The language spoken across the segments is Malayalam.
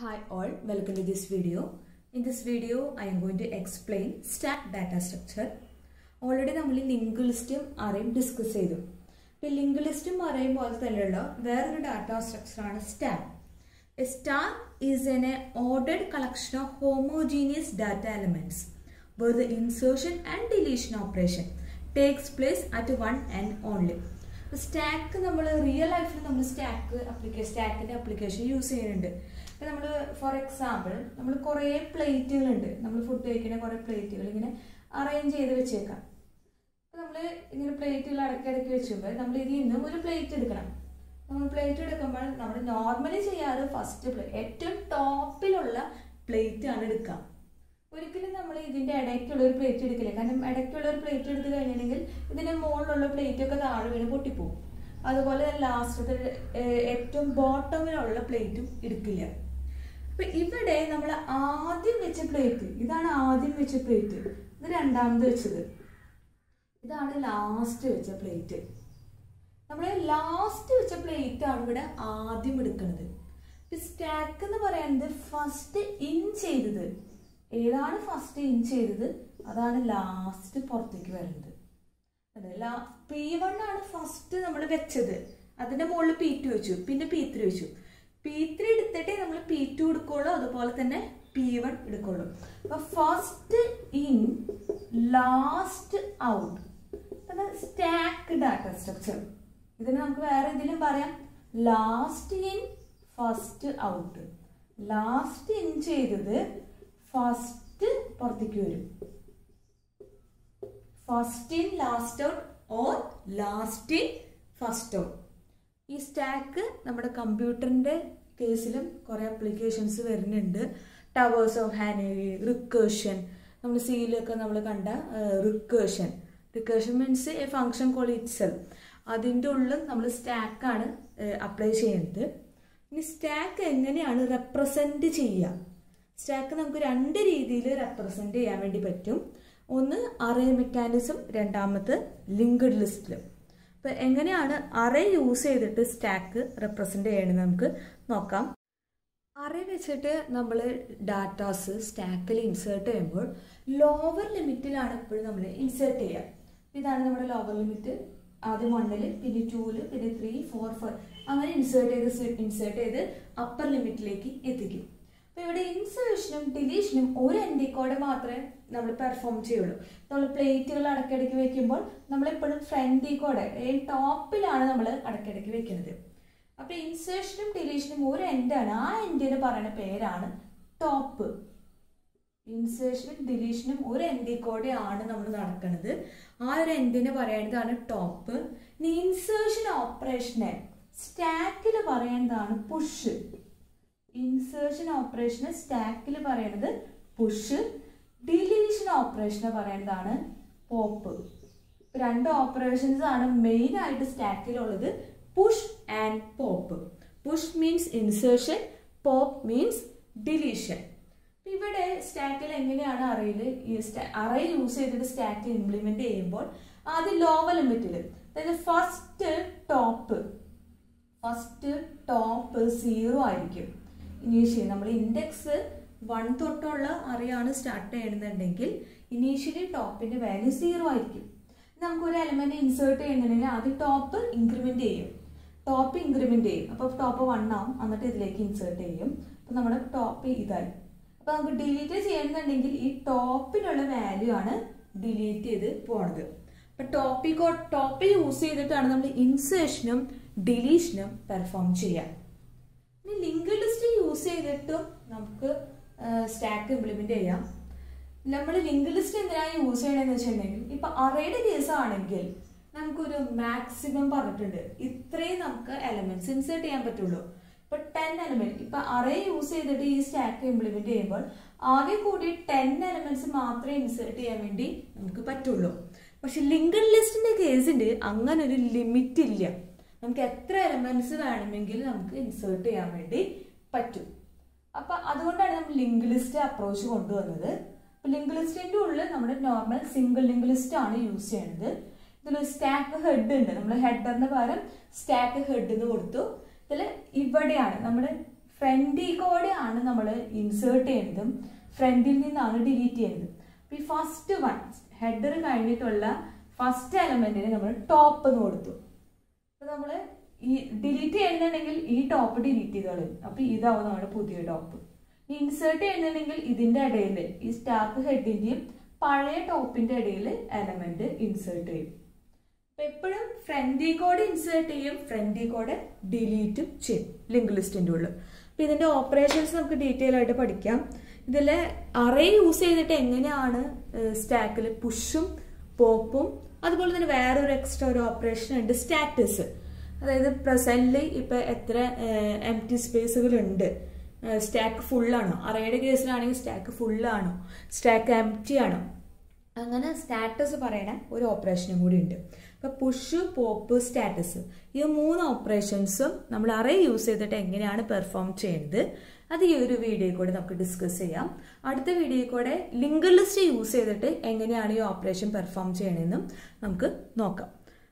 Hi all, welcome to this video. In this video, I am going to explain stack data structure. Already we linked list array discuss cheyidu. Linked list array pole thaneyulla vera data structure aanu stack. A stack is an ordered collection of homogeneous data elements where the insertion and deletion operation takes place at one end only. Stack real life stack application use for example, we have plate food plate arrange plate normally first plate top plate ഒരിക്കലും നമ്മൾ ഇതിന്റെ ഇടയ്ക്കുള്ള ഒരു പ്ലേറ്റ് എടുക്കില്ല കാരണം ഇടയ്ക്കുള്ള ഒരു പ്ലേറ്റ് എടുത്തു കഴിഞ്ഞിട്ടുണ്ടെങ്കിൽ ഇതിന്റെ മുകളിലുള്ള പ്ലേറ്റ് ഒക്കെ താഴെ വീണ് പൊട്ടിപ്പോകും അതുപോലെ ലാസ്റ്റത്തെ ഏറ്റവും ബോട്ടമിലുള്ള പ്ലേറ്റും എടുക്കില്ല അപ്പോൾ ഇവിടെ നമ്മൾ ആദ്യം വെച്ച പ്ലേറ്റ് ഇതാണ് ആദ്യം വെച്ച പ്ലേറ്റ് ഇത് രണ്ടാമത് വെച്ചത് ഇതാണ് ലാസ്റ്റ് വെച്ച പ്ലേറ്റ് നമ്മൾ ലാസ്റ്റ് വെച്ച പ്ലേറ്റ് ആണ് ഇവിടെ ആദ്യം എടുക്കുന്നത് സ്റ്റാക്ക് എന്ന് പറയുന്നത് ഫസ്റ്റ് ഇൻ ചെയ്തത് ഏതാണ് ഫസ്റ്റ് ഇൻ ചെയ്തത് അതാണ് ലാസ്റ്റ് പുറത്തേക്ക് വരുന്നത് P1 ആണ് ഫസ്റ്റ് നമ്മൾ വെച്ചത് അതിന്റെ മുകളിൽ P2 വെച്ചു പിന്നെ P3 വെച്ചു P3 എടുത്തിട്ടേ നമ്മൾ P2 എടുക്കുള്ളൂ അതുപോലെ തന്നെ P1 എടുക്കുള്ളൂ അപ്പോൾ ഫസ്റ്റ് ഇൻ ലാസ്റ്റ് ഔട്ട് അത് സ്റ്റാക്ക് ഡാറ്റ സ്ട്രക്ചർ ഇതിനെ നമുക്ക് വേറെ എന്തെങ്കിലും പറയാം last in first out last in ചെയ്തത് ഫസ്റ്റ് പുറത്തേക്ക് വരും first in last out or last in first out ഈ സ്റ്റാക്ക് നമ്മുടെ കമ്പ്യൂട്ടറിന്റെ കേസിലും കുറേ ആപ്ലിക്കേഷൻസ് വരുന്നുണ്ട് ടവേഴ്സ് ഓഫ് ഹാനറി റിക്കേർഷൻ നമ്മൾ സിയിലൊക്കെ നമ്മൾ കണ്ട recursion means a function call itself അതിൻ്റെ ഉള്ളിൽ നമ്മൾ സ്റ്റാക്കാണ് അപ്ലൈ ചെയ്യുന്നത് ഇനി സ്റ്റാക്ക് എങ്ങനെയാണ് റെപ്രസെന്റ് ചെയ്യുക സ്റ്റാക്ക് നമുക്ക് രണ്ട് രീതിയിൽ റെപ്രസെന്റ് ചെയ്യാൻ വേണ്ടി പറ്റും ഒന്ന് അറേ മെക്കാനിസം രണ്ടാമത് ലിങ്ക്ഡ് ലിസ്റ്റിൽ അപ്പോൾ എങ്ങനെയാണ് അറേ യൂസ് ചെയ്തിട്ട് സ്റ്റാക്ക് റെപ്രസെന്റ് ചെയ്യണമെന്ന് നമുക്ക് നോക്കാം അറേ വെച്ചിട്ട് നമ്മൾ ഡാറ്റാസ് സ്റ്റാക്കിൽ ഇൻസേർട്ട് ചെയ്യുമ്പോൾ ലോവർ ലിമിറ്റിലാണ് എപ്പോഴും നമ്മൾ ഇൻസേർട്ട് ചെയ്യുക ഇതാണ് നമ്മുടെ ലോവർ ലിമിറ്റ് ആദ്യം 1 പിന്നെ 2 പിന്നെ 3 4 അങ്ങനെ ഇൻസേർട്ട് ചെയ്ത് അപ്പർ ലിമിറ്റിലേക്ക് എത്തിക്കും അപ്പോൾ ഇവിടെ ഇൻസേർഷനും ഡിലീഷനും ഒരു എൻഡി കോഡ് മാത്രമേ നമ്മൾ പെർഫോം ചെയ്യുള്ളൂ നമ്മൾ പ്ലേറ്റുകൾ ഇടയ്ക്കിടയ്ക്ക് വെക്കുമ്പോൾ നമ്മളെപ്പോഴും ഫ്രണ്ട് കോഡ് ടോപ്പിലാണ് നമ്മൾ ഇടയ്ക്കിടയ്ക്ക് വെക്കുന്നത് അപ്പോൾ ഇൻസേർഷനും ഡിലീഷനും ഒരു എൻഡാണ് ആ എൻഡിന് പറയുന്ന പേരാണ് ടോപ്പ് ഇൻസേർഷനും ഡിലീഷനും ഒരു എൻഡി കോഡ് ആണ് നമ്മൾ നടക്കുന്നത് ആ ഒരു എൻഡിന് പറയുന്നതാണ് ടോപ്പ് ഇനി ഇൻസേർഷൻ ഓപ്പറേഷനെ സ്റ്റാക്കിൽ പറയുന്നതാണ് പുഷ് ഇൻസേർഷൻ ഓപ്പറേഷന് സ്റ്റാക്കിൽ പറയുന്നത് പുഷ് ഡിലീഷൻ ഓപ്പറേഷന് പറയുന്നതാണ് പോപ്പ് രണ്ട് ഓപ്പറേഷൻസ് ആണ് മെയിൻ ആയിട്ട് സ്റ്റാക്കിലുള്ളത് push and pop push means insertion pop means deletion ഇവിടെ സ്റ്റാക്കിൽ എങ്ങനെയാണ് അറേ യൂസ് ചെയ്തിട്ട് സ്റ്റാക്ക് ഇംപ്ലിമെന്റ് ചെയ്യുമ്പോൾ ആദ്യം ലോവർ ലിമിറ്റിൽ അതായത് ഫസ്റ്റ് ടോപ്പ് 0 ആയിരിക്കും ഇനീഷ്യലി നമ്മൾ ഇൻഡെക്സ് 1 തൊട്ടുള്ള അറേയാണ് സ്റ്റാർട്ട് ചെയ്യുന്നുണ്ടെങ്കിൽ ഇനീഷ്യലി ടോപ്പിന്റെ വാല്യൂ 0 ആയിരിക്കും നമുക്ക് ഒരു എലമെന്റ് ഇൻസേർട്ട് ചെയ്യുന്നുണ്ടെങ്കിൽ ആദ്യം ടോപ്പ് ഇൻക്രിമെന്റ് ചെയ്യും അപ്പോൾ ടോപ്പ് 1 ആവും എന്നിട്ട് ഇതിലേക്ക് ഇൻസേർട്ട് ചെയ്യും അപ്പോൾ നമ്മുടെ ടോപ്പ് ഇതായി അപ്പോൾ നമുക്ക് ഡിലീറ്റ് ചെയ്യണമെന്നുണ്ടെങ്കിൽ ഈ ടോപ്പിലുള്ള വാല്യൂ ആണ് ഡിലീറ്റ് ചെയ്ത് പോണത് അപ്പോൾ ടോപ്പ് യൂസ് ചെയ്തിട്ടാണ് നമ്മൾ ഇൻസേർഷനും ഡിലീഷനും പെർഫോം ചെയ്യുക ഇനി ലിങ്ക്ഡ് ലിസ്റ്റ് യൂസ് ചെയ്തിട്ടും നമുക്ക് സ്റ്റാക്ക് ഇംപ്ലിമെന്റ് ചെയ്യാം നമ്മൾ ലിങ്ക്ഡ് ലിസ്റ്റ് എന്തിനാണ് യൂസ് ചെയ്യണമെന്ന് വെച്ചിട്ടുണ്ടെങ്കിൽ ഇപ്പൊ അറേയുടെ കേസ് ആണെങ്കിൽ നമുക്കൊരു മാക്സിമം പറഞ്ഞിട്ടുണ്ട് ഇത്രയും നമുക്ക് എലമെന്റ്സ് ഇൻസേർട്ട് ചെയ്യാൻ പറ്റുള്ളൂ ഇപ്പൊ 10 എലമെന്റ് ഇപ്പൊ അറേ യൂസ് ചെയ്തിട്ട് ഈ സ്റ്റാക്ക് ഇംപ്ലിമെന്റ് ചെയ്യുമ്പോൾ ആകെ കൂടി 10 എലമെന്റ്സ് മാത്രമേ ഇൻസേർട്ട് ചെയ്യാൻ വേണ്ടി നമുക്ക് പറ്റുള്ളൂ പക്ഷെ ലിങ്ക്ഡ് ലിസ്റ്റിന്റെ കേസിൽ അങ്ങനെ ഒരു ലിമിറ്റ് ഇല്ല നമുക്ക് എത്ര എലമെന്റ്സ് വേണമെങ്കിലും നമുക്ക് ഇൻസേർട്ട് ചെയ്യാൻ വേണ്ടി പറ്റും അപ്പൊ അതുകൊണ്ടാണ് നമ്മൾ ലിങ്ക് ലിസ്റ്റ് അപ്രോച്ച് കൊണ്ടുവന്നത് അപ്പൊ ലിങ്ക് ലിസ്റ്റിന്റെ ഉള്ളിൽ നമ്മുടെ നോർമൽ സിംഗിൾ ലിങ്ക് ലിസ്റ്റ് ആണ് യൂസ് ചെയ്യുന്നത് ഇതിൽ സ്റ്റാക്ക് ഹെഡ് ഉണ്ട് നമ്മൾ ഹെഡറിന് പകരം സ്റ്റാക്ക് ഹെഡ് എന്ന് കൊടുത്തു ഇതിൽ ഇവിടെയാണ് നമ്മുടെ ഫ്രണ്ട് കോഡ് ആണ് നമ്മൾ ഇൻസേർട്ട് ചെയ്യുന്നതും ഫ്രണ്ടിൽ നിന്നാണ് ഡിലീറ്റ് ചെയ്യുന്നത്. അപ്പോൾ ഈ ഫസ്റ്റ് വൺ ഹെഡർ കഴിഞ്ഞിട്ടുള്ള ഫസ്റ്റ് എലമെന്റിന് നമ്മൾ ടോപ്പ് എന്ന് കൊടുത്തു. അപ്പോൾ നമ്മൾ ഈ ഡിലീറ്റ് ചെയ്യുന്നുണ്ടെങ്കിൽ ഈ ടോപ്പ് ഡിലീറ്റ് ചെയ്ത് കളയും. അപ്പോൾ ഇതാവും നമ്മുടെ പുതിയ ടോപ്പ്. ഇൻസേർട്ട് ചെയ്യുന്നുണ്ടെങ്കിൽ ഇതിന്റെ ഇടയിൽ ഈ സ്റ്റാക്ക് ഹെഡിന്റെയും പഴയ ടോപ്പിന്റെ ഇടയിൽ എലമെന്റ് ഇൻസേർട്ട് ചെയ്യും. അപ്പൊ എപ്പോഴും ഫ്രണ്ട് കോഡ് ഇൻസേർട്ട് ചെയ്യും, ഫ്രണ്ട് കോഡ് ഡിലീറ്റും ചെയ്യും ലിങ്ക് ലിസ്റ്റിന്റെ ഉള്ളിൽ. അപ്പൊ ഇതിന്റെ ഓപ്പറേഷൻസ് നമുക്ക് ഡീറ്റെയിൽ ആയിട്ട് പഠിക്കാം. ഇതിലെ അറേ യൂസ് ചെയ്തിട്ട് എങ്ങനെയാണ് സ്റ്റാക്കിൽ പുഷും പോപ്പും, അതുപോലെ തന്നെ വേറൊരു എക്സ്ട്രാ ഒരു ഓപ്പറേഷൻ ഉണ്ട് സ്റ്റാറ്റസ്. അതായത് പ്രസന്റിൽ ഇപ്പൊ എത്ര എംപ്റ്റി സ്പേസുകൾ ഉണ്ട്, സ്റ്റാക്ക് ഫുള്ളാണോ, അറേയുടെ കേസിലാണെങ്കിൽ സ്റ്റാക്ക് ഫുള്ളാണോ, സ്റ്റാക്ക് എംപ്റ്റി ആണോ, അങ്ങനെ സ്റ്റാറ്റസ് പറയണ ഒരു ഓപ്പറേഷനും കൂടി ഉണ്ട്. അപ്പൊ പുഷ് പോപ്പ് സ്റ്റാറ്റസ് ഈ 3 ഓപ്പറേഷൻസും നമ്മൾ അറേ യൂസ് ചെയ്തിട്ട് എങ്ങനെയാണ് പെർഫോം ചെയ്യുന്നത് അത് ഈ ഒരു വീഡിയോയിൽ കൂടെ നമുക്ക് ഡിസ്കസ് ചെയ്യാം. അടുത്ത വീഡിയോയിൽ കൂടെ ലിങ്ക് ലിസ്റ്റ് യൂസ് ചെയ്തിട്ട് എങ്ങനെയാണ് ഈ ഓപ്പറേഷൻ പെർഫോം ചെയ്യണമെന്നും നമുക്ക് നോക്കാം.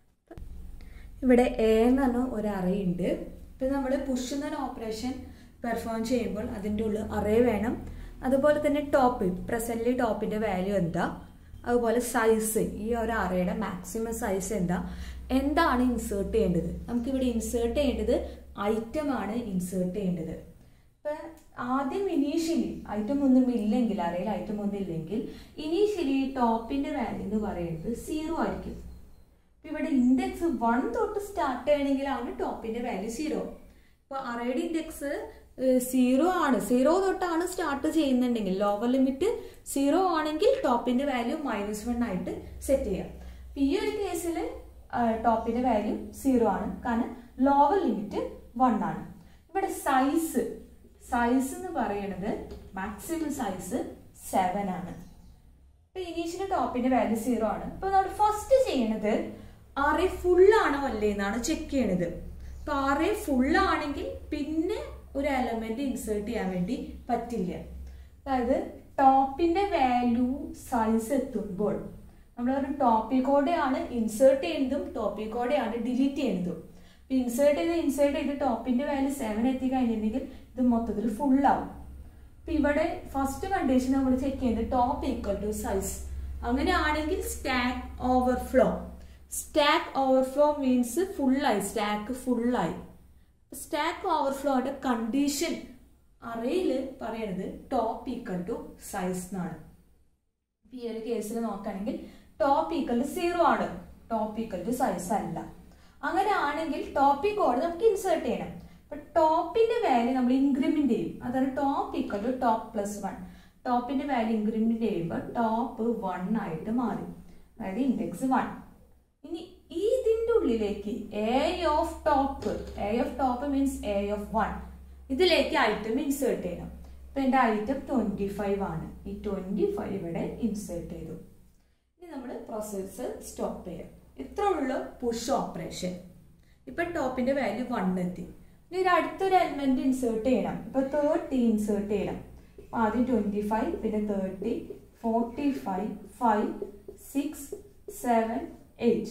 ഇവിടെ എ എന്ന് പറഞ്ഞ ഒരു അറേ ഉണ്ട്. ഇപ്പം നമ്മൾ പുഷ് എന്ന ഓപ്പറേഷൻ പെർഫോം ചെയ്യുമ്പോൾ അതിൻ്റെ ഉള്ളിൽ അറേ വേണം. അതുപോലെ തന്നെ ടോപ്പ് പ്രസന്റ്ലി ടോപ്പിന്റെ വാല്യൂ എന്താ, അതുപോലെ സൈസ് ഈ ഒരു അറേയുടെ മാക്സിമം സൈസ് എന്താണ് ഇൻസേർട്ട് ചെയ്യേണ്ടത്. നമുക്കിവിടെ ഇൻസേർട്ട് ചെയ്യേണ്ടത് ഐറ്റം ആണ് ഇൻസേർട്ട് ചെയ്യേണ്ടത്. ഇപ്പൊ ആദ്യം ഇനീഷ്യലി ഐറ്റം ഒന്നും ഇല്ലെങ്കിൽ, അറേയിൽ ഐറ്റം ഒന്നും ഇല്ലെങ്കിൽ ഇനീഷ്യലി ടോപ്പിന്റെ വാല്യൂ എന്ന് പറയുന്നത് 0 ആയിരിക്കും. ഇവിടെ ഇൻഡെക്സ് 1 തൊട്ട് സ്റ്റാർട്ട് ചെയ്യണമെങ്കിലാണ് ടോപ്പിന്റെ വാല്യൂ 0. ഇപ്പൊ അറേയുടെ ഇൻഡെക്സ് 0 ആണ്, 0 തൊട്ടാണ് സ്റ്റാർട്ട് ചെയ്യുന്നുണ്ടെങ്കിൽ ലോവർ ലിമിറ്റ് 0 ആണെങ്കിൽ ടോപ്പിന്റെ വാല്യൂ -1 ആയിട്ട് സെറ്റ് ചെയ്യാം. ഈ ഒരു കേസിൽ ടോപ്പിന്റെ വാല്യൂ 0 ആണ്, കാരണം ലോവർ ലിമിറ്റ് 1 ആണ്. ഇവിടെ സൈസ് എന്ന് പറയുന്നത് മാക്സിമം സൈസ് 7 ആണ്. ഇപ്പൊ ഇനീഷ്യൽ ടോപ്പിന്റെ വാല്യൂ 0 ആണ്. ഇപ്പൊ നമ്മൾ ഫസ്റ്റ് ചെയ്യണത് അറേ ഫുൾ ആണോ അല്ലേ എന്നാണ് ചെക്ക് ചെയ്യണത്. ഇപ്പൊ അറേ ഫുൾ ആണെങ്കിൽ പിന്നെ ഒരു എലമെന്റ് ഇൻസേർട്ട് ചെയ്യാൻ വേണ്ടി പറ്റില്ല. അതായത് ടോപ്പിന്റെ വാല്യൂ സൈസ് എത്തുമ്പോൾ നമ്മൾ ടോപ്പിക്കോടെയാണ് ഇൻസേർട്ട് ചെയ്യുന്നതും ടോപ്പിക്കോടെയാണ് ഡിലീറ്റ് ചെയ്യുന്നതും. ഇൻസേർട്ട് ചെയ്ത് ടോപ്പിന്റെ വാല്യൂ 7 എത്തി കഴിഞ്ഞിട്ടുണ്ടെങ്കിൽ ഇത് മൊത്തത്തിൽ ഫുൾ ആവും. അപ്പൊ ഇവിടെ ഫസ്റ്റ് കണ്ടീഷൻ നമ്മൾ ചെക്ക് ചെയ്യുന്നത് ടോപ്പ് ഈക്വൽ ടു സൈസ്. അങ്ങനെയാണെങ്കിൽ സ്റ്റാക്ക് ഓവർഫ്ലോ മീൻസ് ഫുള്ളായി, സ്റ്റാക്ക് ഫുള്ളായി. സ്റ്റാക്ക് ഓവർഫ്ലോയുടെ കണ്ടീഷൻ അറേയിൽ പറയണത് ടോപ്പ് ഈക്വൽ ടു സൈസ് എന്നാണ്. ഈ ഒരു കേസിൽ നോക്കുകയാണെങ്കിൽ ടോപ്പ് ഈക്വൽ ടു 0 ആണ്, ടോപ്പ് ഈക്വൽ ടു സൈസ് അല്ല. അങ്ങനെ ആണെങ്കിൽ ടോപ്പിക് കോഡ് നമുക്ക് ഇൻസേർട്ട് ചെയ്യണം. അപ്പൊ ടോപ്പിന്റെ വാല്യൂ നമ്മൾ ഇൻക്രിമെന്റ് ചെയ്യും. അതാണ് top equal to top plus 1. ടോപ്പിന്റെ വാല്യൂ ഇൻക്രിമെന്റ് ചെയ്യുമ്പോൾ ടോപ്പ് 1 ആയിട്ട് മാറി, അതായത് ഇൻഡെക്സ് 1. ഇനി ഇതിന്റെ ഉള്ളിലേക്ക് a of top means a of 1 ഇതിലേക്ക് ഐറ്റം ഇൻസേർട്ട് ചെയ്യണം. ഇപ്പൊ എന്റെ ഐറ്റം 25 ആണ്. ഈ 25 ഇവിടെ ഇൻസേർട്ട് ചെയ്തു. ഇനി നമ്മൾ പ്രോസസ്സ് സ്റ്റോപ്പ് ചെയ്യാം. ഇത്ര ഉള്ള പുഷ് ഓപ്പറേഷൻ. ഇപ്പൊ ടോപ്പിന്റെ വാല്യൂ 1 എത്തി. ഇനി ഒരു അടുത്തൊരു എലിമെന്റ് ഇൻസേർട്ട് ചെയ്യണം. ഇപ്പൊ 30 ഇൻസേർട്ട് ചെയ്യണം. ആദ്യം 25, പിന്നെ 30, 45, 5, 6, 7, 8,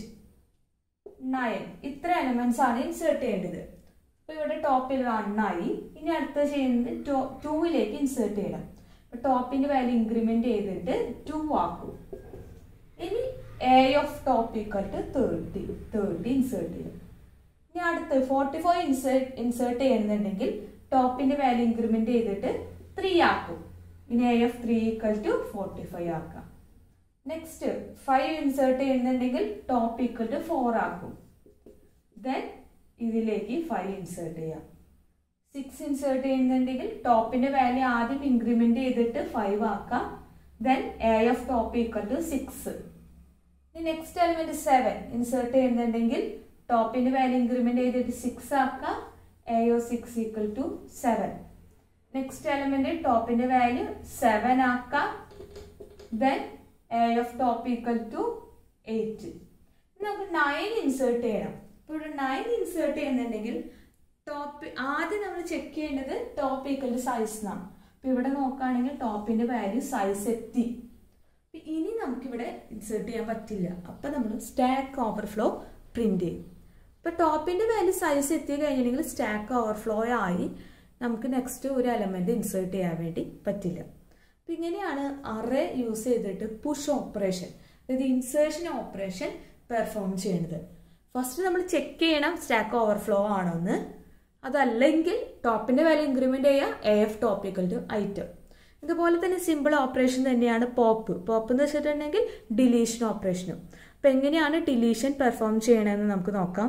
9 ഇത്ര എലമെന്റ്സ് ആണ് ഇൻസേർട്ട് ചെയ്യേണ്ടത്. അപ്പൊ ഇവിടെ ടോപ്പിൽ 1 ആയി. ഇനി അടുത്ത ചെയ്യുന്നത് 2ലേക്ക് ഇൻസേർട്ട് ചെയ്യണം. അപ്പൊ ടോപ്പിന്റെ വാല്യൂ ഇൻക്രിമെന്റ് ചെയ്തിട്ട് 2 ആക്കും. ഇനി a of top equal to 30 insert ചെയ്യും. ഇനി അടുത്ത് 45 ഇൻസേർട്ട് ചെയ്യുന്നുണ്ടെങ്കിൽ ടോപ്പിന്റെ വാല്യൂ ഇൻക്രിമെന്റ് ചെയ്തിട്ട് 3 ആക്കും. ഇനി എ ഓഫ് 3 ഈക്വൽ ടു 45 ആക്കാം. നെക്സ്റ്റ് 5 ഇൻസേർട്ട് ചെയ്യുന്നുണ്ടെങ്കിൽ ടോപ്പ് ഈക്വൽ ടു 4 ആക്കും. ദെൻ ഇതിലേക്ക് 5 ഇൻസേർട്ട് ചെയ്യാം. 6 ഇൻസേർട്ട് ചെയ്യുന്നുണ്ടെങ്കിൽ ടോപ്പിന്റെ വാല്യൂ ആദ്യം ഇൻക്രിമെന്റ് ചെയ്തിട്ട് 5 ആക്കാം. Then a of top equal to 6. Next element 7 insert ചെയ്യുന്നുണ്ടെങ്കിൽ ടോപ്പിന്റെ വാല്യൂ ഇൻക്രിമെന്റ് ചെയ്തിട്ട് 6 ആക്കാം. A of 6 equal to 7. Next element ടോപ്പിന്റെ വാല്യൂ 7 ആക്കാം. Then a of top equal to 8. നമുക്ക് 9 ഇൻസേർട്ട് ചെയ്യണം. ഇപ്പോൾ ഇവിടെ 9 ഇൻസേർട്ട് ചെയ്യുന്നുണ്ടെങ്കിൽ ടോപ്പ് ആദ്യം നമ്മൾ ചെക്ക് ചെയ്യേണ്ടത് ടോപ്പ് ഈക്വൽ ടു സൈസ് എന്നാണ്. അപ്പൊ ഇവിടെ നോക്കുകയാണെങ്കിൽ ടോപ്പിന്റെ വാല്യൂ സൈസ് എത്തി. ഇനി നമുക്കിവിടെ ഇൻസേർട്ട് ചെയ്യാൻ പറ്റില്ല. അപ്പൊ നമ്മൾ സ്റ്റാക്ക് ഓവർഫ്ലോ പ്രിന്റ് ചെയ്യും. ഇപ്പൊ ടോപ്പിന്റെ വാല്യൂ സൈസ് എത്തി കഴിഞ്ഞിട്ടുണ്ടെങ്കിൽ സ്റ്റാക്ക് ഓവർഫ്ലോ ആയി. നമുക്ക് നെക്സ്റ്റ് ഒരു എലമെന്റ് ഇൻസേർട്ട് ചെയ്യാൻ വേണ്ടി പറ്റില്ല. അപ്പം ഇങ്ങനെയാണ് അറേ യൂസ് ചെയ്തിട്ട് പുഷ് ഓപ്പറേഷൻ, അതായത് ഇൻസേർഷൻ ഓപ്പറേഷൻ പെർഫോം ചെയ്യുന്നത്. ഫസ്റ്റ് നമ്മൾ ചെക്ക് ചെയ്യണം സ്റ്റാക്ക് ഓവർഫ്ലോ ആണോ എന്ന്. അതല്ലെങ്കിൽ ടോപ്പിന്റെ വാല്യൂ ഇൻക്രിമെന്റ് ചെയ്യുക, AF top equal to item. ഇതുപോലെ തന്നെ സിമ്പിൾ ഓപ്പറേഷൻ തന്നെയാണ് പോപ്പ്. പോപ്പ് എന്ന് വെച്ചിട്ടുണ്ടെങ്കിൽ ഡിലീഷൻ ഓപ്പറേഷനും. അപ്പം എങ്ങനെയാണ് ഡിലീഷൻ പെർഫോം ചെയ്യണമെന്ന് നമുക്ക് നോക്കാം.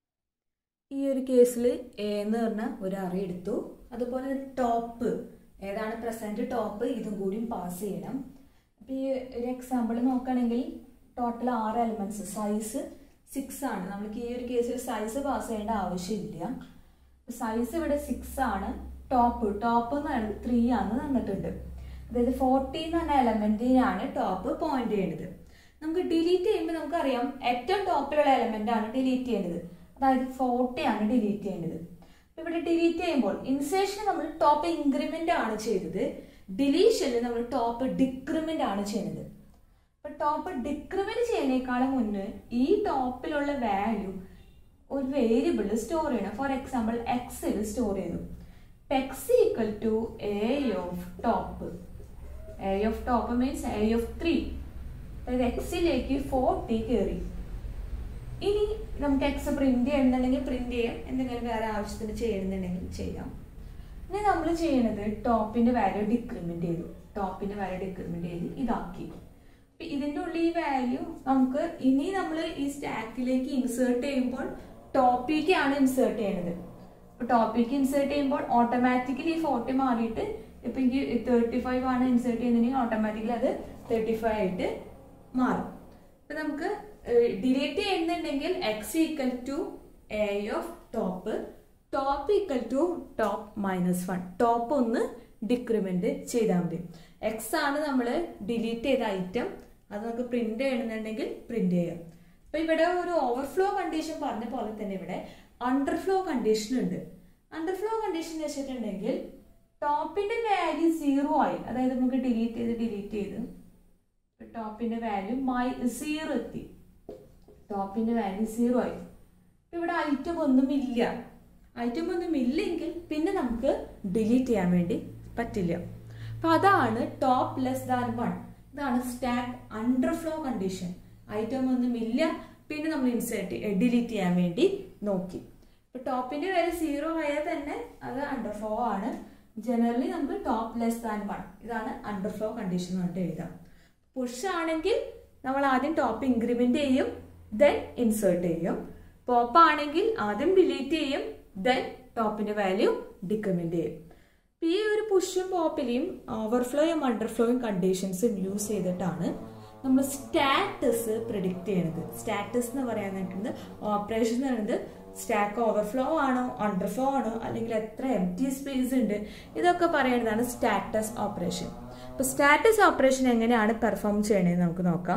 ഈ ഒരു കേസിൽ എ എന്ന് പറഞ്ഞ ഒരു അറേ എടുത്തു. അതുപോലെ ടോപ്പ് ഏതാണ് പ്രസന്റ് ടോപ്പ് ഇതും കൂടി പാസ് ചെയ്യണം. അപ്പം ഈ ഒരു എക്സാമ്പിൾ നോക്കുകയാണെങ്കിൽ ടോട്ടൽ 6 എലമെന്റ്സ്, സൈസ് 6 ആണ്. നമുക്ക് ഈ ഒരു കേസിൽ സൈസ് പാസ് ചെയ്യേണ്ട ആവശ്യമില്ല. സൈസ് ഇവിടെ 6 ആണ്. ടോപ്പ് 3 ആണ് തന്നിട്ടുണ്ട്. അതായത് 40 എന്ന് പറഞ്ഞ എലമെന്റിനാണ് ടോപ്പ് പോയിന്റ് ചെയ്യേണ്ടത്. നമുക്ക് ഡിലീറ്റ് ചെയ്യുമ്പോൾ നമുക്കറിയാം ഏറ്റവും ടോപ്പിലുള്ള എലമെന്റ് ആണ് ഡിലീറ്റ് ചെയ്യേണ്ടത്. അതായത് 40 ആണ് ഡിലീറ്റ് ചെയ്യേണ്ടത്. ഇവിടെ ഡിലീറ്റ് ചെയ്യുമ്പോൾ ഇൻസേർഷന് നമ്മൾ ടോപ്പ് ഇൻക്രിമെന്റ് ആണ് ചെയ്തത്, ഡിലീഷനിൽ നമ്മൾ ടോപ്പ് ഡിക്രിമെന്റ് ആണ് ചെയ്യുന്നത്. അപ്പൊ ടോപ്പ് ഡിക്രിമെന്റ് ചെയ്യുന്നതിനേക്കാളും മുന്നേ ഈ ടോപ്പിലുള്ള വാല്യൂ ഒരു വേരിയബിളിൽ സ്റ്റോർ ചെയ്യണം. ഫോർ എക്സാമ്പിൾ എക്സിൽ സ്റ്റോർ ചെയ്തു. x equal to a of top. a of top means a of 3. അതായത് എക്സിലേക്ക് 40 കയറി. ഇനി നമുക്ക് എക്സ് പ്രിന്റ് ചെയ്യണമെന്നുണ്ടെങ്കിൽ പ്രിന്റ് ചെയ്യാം, എന്തെങ്കിലും വേറെ ആവശ്യത്തിന് ചെയ്യണമെന്നുണ്ടെങ്കിൽ ചെയ്യാം. ഇനി നമ്മൾ ചെയ്യുന്നത് ടോപ്പിന്റെ വാല്യൂ ഡിക്രിമെന്റ് ചെയ്തു. ടോപ്പിന്റെ വാല്യൂ ഡിക്രിമെന്റ് ചെയ്ത് ഇതാക്കി. ഇതിന്റെ ഉള്ളിൽ ഈ വാല്യൂ നമുക്ക് ഇനി നമ്മൾ ഈ സ്റ്റാക്കിലേക്ക് ഇൻസേർട്ട് ചെയ്യുമ്പോൾ ടോപ്പിക്കാണ് ഇൻസേർട്ട് ചെയ്യുന്നത്. അപ്പൊ ടോപ്പിക്ക് ഇൻസേർട്ട് ചെയ്യുമ്പോൾ ഓട്ടോമാറ്റിക്കലി 40 മാറിയിട്ട് ഇപ്പൊ എനിക്ക് 35 ആണ് ഇൻസേർട്ട് ചെയ്യുന്നതെങ്കിൽ ഓട്ടോമാറ്റിക്കലി അത് 35 ആയിട്ട് മാറും. അപ്പൊ നമുക്ക് ഡിലീറ്റ് ചെയ്യുന്നുണ്ടെങ്കിൽ x equal to a of top, top equal to top -1. Top ഒന്ന് ഡിക്രിമെന്റ് ചെയ്താൽ മതി. എക്സ് ആണ് നമ്മൾ ഡിലീറ്റ് ചെയ്ത ഐറ്റം, അത് നമുക്ക് പ്രിന്റ് ചെയ്യണമെന്നുണ്ടെങ്കിൽ പ്രിന്റ് ചെയ്യാം. അപ്പൊ ഇവിടെ ഒരു ഓവർഫ്ലോ കണ്ടീഷൻ പറഞ്ഞ പോലെ തന്നെ ഇവിടെ അണ്ടർഫ്ലോ കണ്ടീഷൻ ഉണ്ട്. അണ്ടർഫ്ലോ കണ്ടീഷൻ വെച്ചിട്ടുണ്ടെങ്കിൽ ടോപ്പിന്റെ വാല്യൂ 0 ആയി, അതായത് നമുക്ക് ഡിലീറ്റ് ചെയ്ത് ടോപ്പിന്റെ വാല്യൂ 0 എത്തി. ടോപ്പിന്റെ വാല്യൂ 0 ആയി. ഇവിടെ ഐറ്റം ഒന്നുമില്ല. ഐറ്റം ഒന്നും ഇല്ലെങ്കിൽ പിന്നെ നമുക്ക് ഡിലീറ്റ് ചെയ്യാൻ വേണ്ടി പറ്റില്ല. അപ്പൊ അതാണ് ടോപ്പ് <1. ഇതാണ് സ്റ്റാക്ക് അണ്ടർഫ്ലോ കണ്ടീഷൻ. ഐറ്റം ഒന്നും ഇല്ല, പിന്നെ നമ്മൾ ഡിലീറ്റ് ചെയ്യാൻ വേണ്ടി നോക്കി. ഇപ്പൊ ടോപ്പിന്റെ വാല്യൂ 0 ആയാൽ തന്നെ അത് അണ്ടർഫ്ലോ ആണ്. ജനറലി നമുക്ക് ടോപ്പ് <1. ഇതാണ് അണ്ടർഫ്ലോ കണ്ടീഷൻ എന്ന് എഴുതാം. പുഷ് ആണെങ്കിൽ നമ്മൾ ആദ്യം ടോപ്പ് ഇൻക്രിമെന്റ് ചെയ്യും, ദെൻ ഇൻസേർട്ട് ചെയ്യും. പോപ്പ് ആണെങ്കിൽ ആദ്യം ഡിലീറ്റ് ചെയ്യും, ദെൻ ടോപ്പിന്റെ വാല്യൂ ഡിക്രിമെന്റ് ചെയ്യും. ഈ ഒരു പുഷും പോപ്പിലെയും ഓവർഫ്ലോയും അണ്ടർഫ്ലോയും കണ്ടീഷൻസും യൂസ് ചെയ്തിട്ടാണ് നമ്മൾ സ്റ്റാറ്റസ് പ്രിഡിക്റ്റ് ചെയ്യുന്നത്. സ്റ്റാറ്റസ് എന്ന് പറയാനായിട്ട് ഓപ്പറേഷൻ എന്ന് പറയുന്നത് സ്റ്റാക്ക് ഓവർഫ്ലോ ആണോ അണ്ടർഫ്ലോ ആണോ അല്ലെങ്കിൽ എത്ര എംപ്റ്റി സ്പേസ് ഉണ്ട്, ഇതൊക്കെ പറയുന്നതാണ് സ്റ്റാറ്റസ് ഓപ്പറേഷൻ. അപ്പൊ സ്റ്റാറ്റസ് ഓപ്പറേഷൻ എങ്ങനെയാണ് പെർഫോം ചെയ്യണതെന്ന് നമുക്ക് നോക്കാം.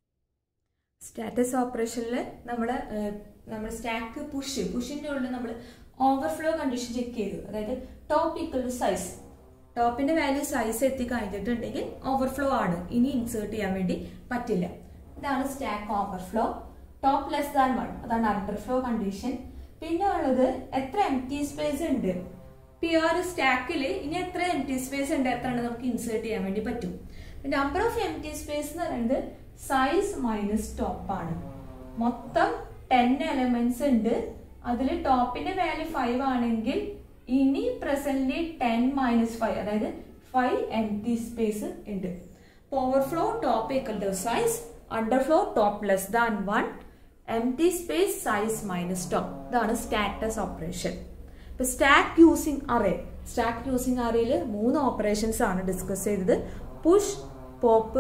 സ്റ്റാറ്റസ് ഓപ്പറേഷനിൽ നമ്മുടെ സ്റ്റാക്ക് പുഷിന്റെ ഉള്ളിൽ നമ്മൾ ഓവർഫ്ലോ കണ്ടീഷൻ ചെക്ക് ചെയ്തു. അതായത് ടോപ്പ് ഈക്വൽ ടു സൈസ്, ടോപ്പിന്റെ വാല്യൂ സൈസ് എത്തി കഴിഞ്ഞിട്ടുണ്ടെങ്കിൽ ഓവർഫ്ലോ ആണ്, ഇനി ഇൻസേർട്ട് ചെയ്യാൻ വേണ്ടി പറ്റില്ല. ഇതാണ് സ്റ്റാക്ക് ഓവർഫ്ലോ. ടോപ്പ് <1 അതാണ് അണ്ടർഫ്ലോ കണ്ടീഷൻ. പിന്നെ ഉള്ളത് എത്ര എംപ്റ്റി സ്പേസ് ഉണ്ട്. ഈ ഒരു സ്റ്റാക്കിൽ ഇനി എത്ര എംപ്റ്റി സ്പേസ് ഉണ്ട്, എത്ര നമുക്ക് ഇൻസേർട്ട് ചെയ്യാൻ വേണ്ടി പറ്റും. നമ്പർ ഓഫ് എംപ്റ്റി സ്പേസ് എന്ന് പറയുന്നത് സൈസ് മൈനസ് ടോപ്പ് ആണ്. മൊത്തം 10 എലമെന്റ്സ് ഉണ്ട്. അതിൽ ടോപ്പിന്റെ വാല്യൂ 5 ആണെങ്കിൽ ഇനി പ്രസന്റ്ലി 10 - 5, അതായത് 5 എംപ്റ്റി സ്പേസ് ഉണ്ട്. Overflow top equal to size, underflow top <1, empty space size minus top. ഇതാണ് സ്റ്റാറ്റസ് ഓപ്പറേഷൻ. ഇപ്പൊ സ്റ്റാക്ക് യൂസിങ് അറേയിൽ 3 ഓപ്പറേഷൻസ് ആണ് ഡിസ്കസ് ചെയ്തത്. Push, pop,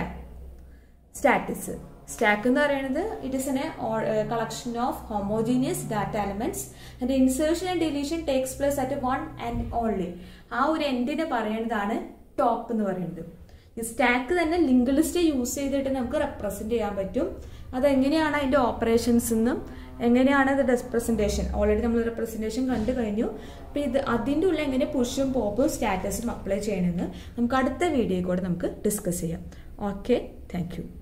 status. സ്റ്റാക്ക് എന്ന് പറയുന്നത് it is a collection of homogeneous data elements and insertion and deletion takes place at one and only. ആ ഒരു എൻഡിനെ പറയുന്നതാണ് ടോപ്പ് എന്ന് പറയുന്നത്. ഈ സ്റ്റാക്ക് തന്നെ ലിങ്ക് ലിസ്റ്റ് യൂസ് ചെയ്തിട്ട് നമുക്ക് റെപ്രസെന്റ് ചെയ്യാൻ പറ്റും. അതെങ്ങനെയാണ് അതിന്റെ ഓപ്പറേഷൻസ് എന്നും എങ്ങനെയാണ് അത് റെപ്രസെന്റേഷൻ, ഓൾറെഡി നമ്മൾ റെപ്രസെന്റേഷൻ കണ്ടു കഴിഞ്ഞു. അപ്പൊ അതിൻ്റെ ഉള്ളിൽ എങ്ങനെ പുഷും പോപ്പും സ്റ്റാറ്റസും അപ്ലൈ ചെയ്യണമെന്ന് നമുക്ക് അടുത്ത വീഡിയോ കൂടെ നമുക്ക് ഡിസ്കസ് ചെയ്യാം. Okay, thank U.